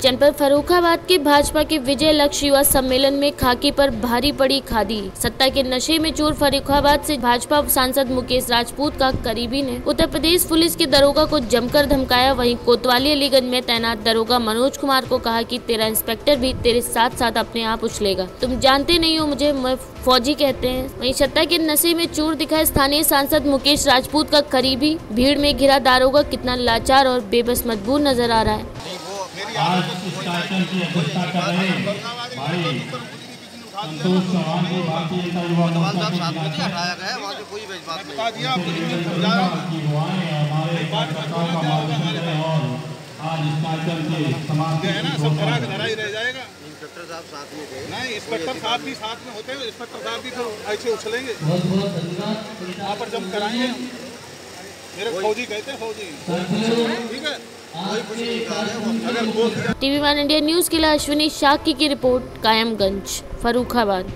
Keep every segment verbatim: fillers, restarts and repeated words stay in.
जनपद फर्रुखाबाद के भाजपा के विजय लक्ष्य युवा सम्मेलन में खाकी पर भारी पड़ी खादी। सत्ता के नशे में चूर फर्रुखाबाद से भाजपा सांसद मुकेश राजपूत का करीबी ने उत्तर प्रदेश पुलिस के दरोगा को जमकर धमकाया। वहीं कोतवाली अलीगंज में तैनात दरोगा मनोज कुमार को कहा कि तेरा इंस्पेक्टर भी तेरे साथ साथ अपने आप उछलेगा, तुम जानते नहीं हो मुझे, मैं फौजी कहते हैं। वहीं सत्ता के नशे में चूर दिखा स्थानीय सांसद मुकेश राजपूत का करीबी। भीड़ में घिरा दारोगा कितना लाचार और बेबस मजबूर नजर आ रहा है। आज इस कार्यक्रम की अध्यक्षता कर रहे भाई संतोष चौहान को भारतीय जनता युवा मोर्चा के हटाया गया है, वहाँ से कोई बात नहीं की हमारे कार्यकर्ताओं का मार्गदर्शन है और आज इस कार्यक्रम के समाप्ति ही रह जाएगा। इंस्पेक्टर साहब साथ में थे, नहीं इंस्पेक्टर साहब भी साथ में होते हैं, इंस्पेक्टर साहब भी तो ऐसे उछलेंगे, वहाँ पर जब कराएंगे। मेरे फौजी कहते हैं, फौजी ठीक है। टीवी वन इंडिया न्यूज के लिए अश्विनी शाक्य की रिपोर्ट, कायमगंज फर्रुखाबाद।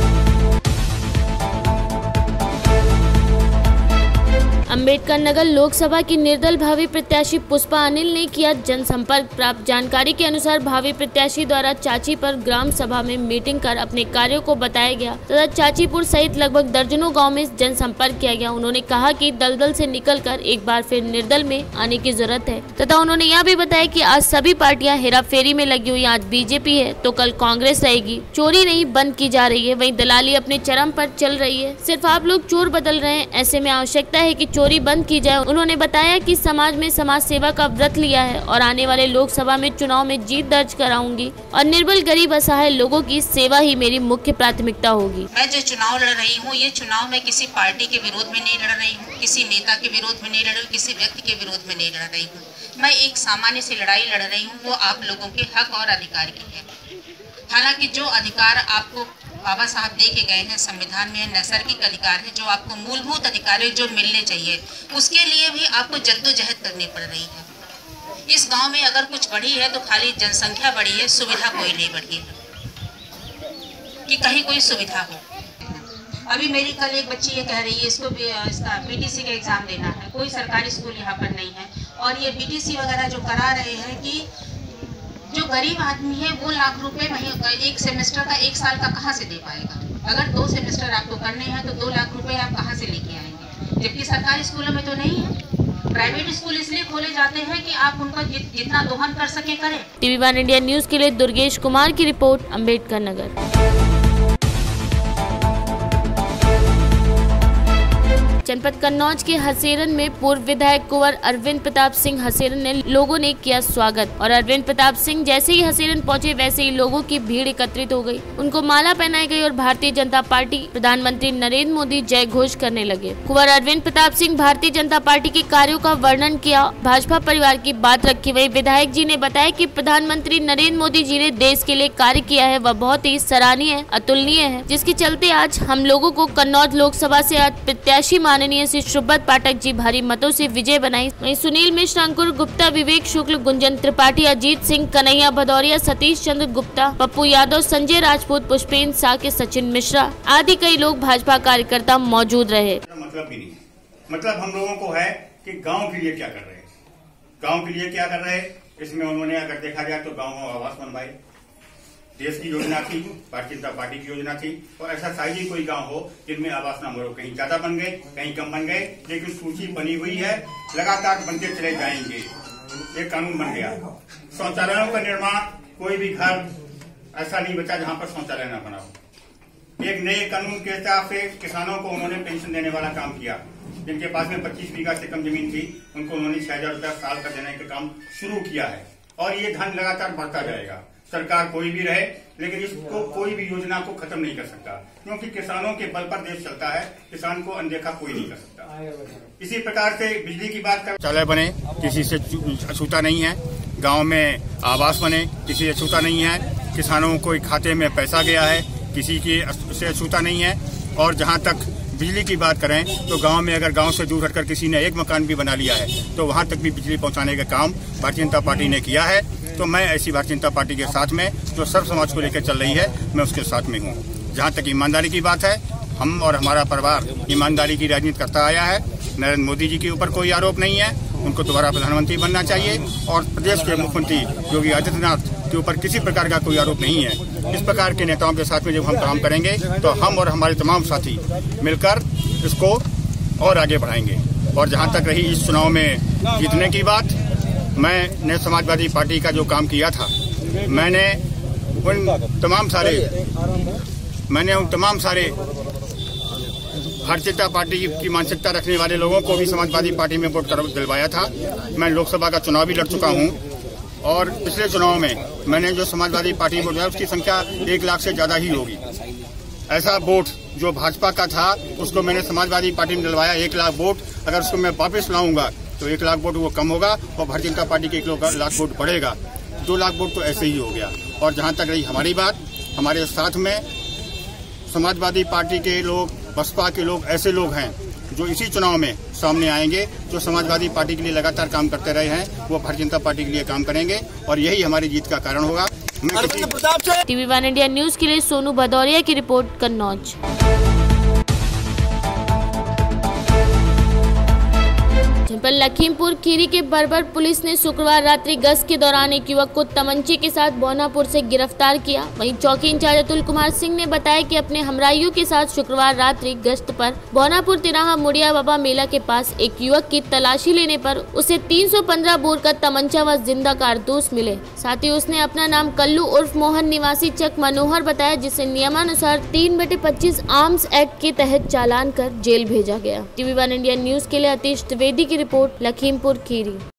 अंबेडकर नगर लोकसभा की निर्दल भावी प्रत्याशी पुष्पा अनिल ने किया जनसंपर्क। प्राप्त जानकारी के अनुसार भावी प्रत्याशी द्वारा चाची पर ग्राम सभा में मीटिंग कर अपने कार्यों को बताया गया तथा चाचीपुर सहित लगभग दर्जनों गांव में जनसंपर्क किया गया। उन्होंने कहा कि दलदल से निकलकर एक बार फिर निर्दल में आने की जरूरत है तथा उन्होंने यह भी बताया कि आज सभी पार्टियां हेराफेरी में लगी हुई, आज बीजेपी है तो कल कांग्रेस रहेगी। चोरी नहीं बंद की जा रही है, वहीं दलाली अपने चरम पर चल रही है। सिर्फ आप लोग चोर बदल रहे हैं, ऐसे में आवश्यकता है कि चोरी बंद की जाए। उन्होंने बताया कि समाज में समाज सेवा का व्रत लिया है और आने वाले लोकसभा में चुनाव में जीत दर्ज कराऊंगी और निर्बल गरीब असहाय लोगों की सेवा ही मेरी मुख्य प्राथमिकता होगी। मैं जो चुनाव लड़ रही हूँ, ये चुनाव मैं किसी पार्टी के विरोध में नहीं लड़ रही हूँ, किसी नेता के विरोध में नहीं लड़ रही हूँ, किसी व्यक्ति के विरोध में नहीं लड़ रही हूँ। मैं एक सामान्य सी लड़ाई लड़ रही हूँ, वो आप लोगों के हक और अधिकार की है। हालांकि जो अधिकार आपको बाबा साहब दे के गए हैं संविधान में, नैसर्गिक अधिकार है, जो आपको मूलभूत अधिकार है जो मिलने चाहिए, उसके लिए भी आपको जद्दोजहद करनी पड़ रही है। इस गांव में अगर कुछ बढ़ी है तो खाली जनसंख्या बढ़ी है, सुविधा कोई नहीं बढ़ी है कि कहीं कोई सुविधा हो। अभी मेरी कल एक बच्ची ये कह रही है इसको भी इसका बीटीसी का एग्जाम देना है, कोई सरकारी स्कूल यहाँ पर नहीं है और ये बीटीसी वगैरह जो करा रहे हैं कि जो गरीब आदमी है वो लाख रुपए वहीं एक सेमेस्टर का एक साल का कहाँ से दे पाएगा। अगर दो सेमेस्टर आपको करने हैं तो दो लाख रुपए आप कहाँ से लेके आएंगे, जबकि सरकारी स्कूलों में तो नहीं है। प्राइवेट स्कूल इसलिए खोले जाते हैं कि आप उनको जि, जितना दोहन कर सके करें। टीवी वन इंडिया न्यूज के लिए दुर्गेश कुमार की रिपोर्ट, अम्बेडकर नगर। जनपद कन्नौज के हसेरन में पूर्व विधायक कुंवर अरविंद प्रताप सिंह हसेरन ने लोगों ने किया स्वागत और अरविंद प्रताप सिंह जैसे ही हसेरन पहुंचे वैसे ही लोगों की भीड़ एकत्रित हो गई। उनको माला पहनाई गई और भारतीय जनता पार्टी प्रधानमंत्री नरेंद्र मोदी जय घोष करने लगे। कुंवर अरविंद प्रताप सिंह भारतीय जनता पार्टी के कार्यों का वर्णन किया, भाजपा परिवार की बात रखी। वही विधायक जी ने बताया कि प्रधानमंत्री नरेंद्र मोदी जी ने देश के लिए कार्य किया है, वह बहुत ही सराहनीय अतुलनीय है, जिसके चलते आज हम लोगों को कन्नौज लोकसभा से प्रत्याशी माननीय श्री सुब्रत पाठक जी भारी मतों से विजय बनाई। वहीं सुनील मिश्र, अंकुर गुप्ता, विवेक शुक्ल, गुंजन त्रिपाठी, अजीत सिंह, कन्हैया भदौरिया, सतीश चंद्र गुप्ता, पप्पू यादव, संजय राजपूत, पुष्पेंद्र साके, सचिन मिश्रा आदि कई लोग भाजपा कार्यकर्ता मौजूद रहे। मतलब भी नहीं, मतलब हम लोगों को है कि गांव के लिए क्या कर रहे हैं, गांव के लिए क्या कर रहे हैं। इसमें उन्होंने अगर देखा जाए तो गाँव आवास बनवाए, देश की योजना थी, भारतीय जनता पार्टी की योजना थी और ऐसा शायद ही कोई गांव हो जिनमें आवास ना हो। कहीं ज्यादा बन गए, कहीं कम बन गए, लेकिन सूची बनी हुई है, लगातार बनते चले जाएंगे। एक कानून बन गया। शौचालयों का निर्माण, कोई भी घर ऐसा नहीं बचा जहां पर शौचालय न बना हो। एक नए कानून के हिसाब से किसानों को उन्होंने पेंशन देने वाला काम किया। जिनके पास में पच्चीस बीघा से कम जमीन थी उनको उन्होंने छह हजार रूपया साल का देने का काम शुरू किया है और ये धन लगातार बढ़ता जाएगा। सरकार कोई भी रहे, लेकिन इसको कोई भी योजना को खत्म नहीं कर सकता, क्योंकि किसानों के बल पर देश चलता है। किसान को अनदेखा कोई नहीं कर सकता। इसी प्रकार से बिजली की बात कर, शौचालय बने, किसी से अछूता नहीं है। गांव में आवास बने, किसी से अछूता नहीं है। किसानों को खाते में पैसा गया है, किसी की से अछूता नहीं है। और जहां तक बिजली की बात करें तो गांव में अगर गांव से दूर हटकर किसी ने एक मकान भी बना लिया है तो वहां तक भी बिजली पहुंचाने का काम भारतीय जनता पार्टी ने किया है। तो मैं ऐसी भारतीय जनता पार्टी के साथ में जो सर्व समाज को लेकर चल रही है, मैं उसके साथ में हूँ। जहाँ तक ईमानदारी की बात है, हम और हमारा परिवार ईमानदारी की राजनीति करता आया है। नरेंद्र मोदी जी के ऊपर कोई आरोप नहीं है उनको दोबारा प्रधानमंत्री बनना चाहिए और प्रदेश के मुख्यमंत्री योगी आदित्यनाथ के ऊपर किसी प्रकार का कोई आरोप नहीं है। इस प्रकार के नेताओं के साथ में जब हम काम करेंगे तो हम और हमारे तमाम साथी मिलकर इसको और आगे बढ़ाएंगे। और जहां तक रही इस चुनाव में जीतने की बात, मैंने समाजवादी पार्टी का जो काम किया था, मैंने उन तमाम सारे मैंने उन तमाम सारे भारतीय जनता पार्टी की मानसिकता रखने वाले लोगों को भी समाजवादी पार्टी में वोट कर दिलवाया था। मैं लोकसभा का चुनाव भी लड़ चुका हूं और पिछले चुनाव में मैंने जो समाजवादी पार्टी में वोट दिया उसकी संख्या एक लाख से ज्यादा ही होगी। ऐसा वोट जो भाजपा का था उसको मैंने समाजवादी पार्टी में दिलवाया एक लाख वोट। अगर उसको मैं वापस लाऊंगा तो एक लाख वोट वो कम होगा और भारतीय जनता पार्टी के एक लाख वोट बढ़ेगा। दो लाख वोट तो ऐसे ही हो गया। और जहां तक रही हमारी बात, हमारे साथ में समाजवादी पार्टी के लोग, बसपा के लोग, ऐसे लोग हैं जो इसी चुनाव में सामने आएंगे, जो समाजवादी पार्टी के लिए लगातार काम करते रहे हैं, वो भारतीय जनता पार्टी के लिए काम करेंगे और यही हमारी जीत का कारण होगा। टीवी वन इंडिया न्यूज के लिए सोनू भदौरिया की रिपोर्ट, कन्नौज। जनपद लखीमपुर खीरी के बरबर पुलिस ने शुक्रवार रात्रि गश्त के दौरान एक युवक को तमंचे के साथ बोनापुर से गिरफ्तार किया। वहीं चौकी इंचार्ज अतुल कुमार सिंह ने बताया कि अपने हमराइयों के साथ शुक्रवार रात्रि गश्त पर बोनापुर तिराहा मुड़िया बाबा मेला के पास एक युवक की तलाशी लेने पर उसे तीन सौ पंद्रह बोर का तमंचा व जिंदा कारतूस मिले। साथ ही उसने अपना नाम कल्लू उर्फ मोहन निवासी चक मनोहर बताया, जिसे नियमानुसार तीन बटे पच्चीस आर्म्स एक्ट के तहत चालान कर जेल भेजा गया। टीवी वन इंडिया न्यूज के लिए अतीश द्विवेदी की रिपोर्ट, लखीमपुर खीरी।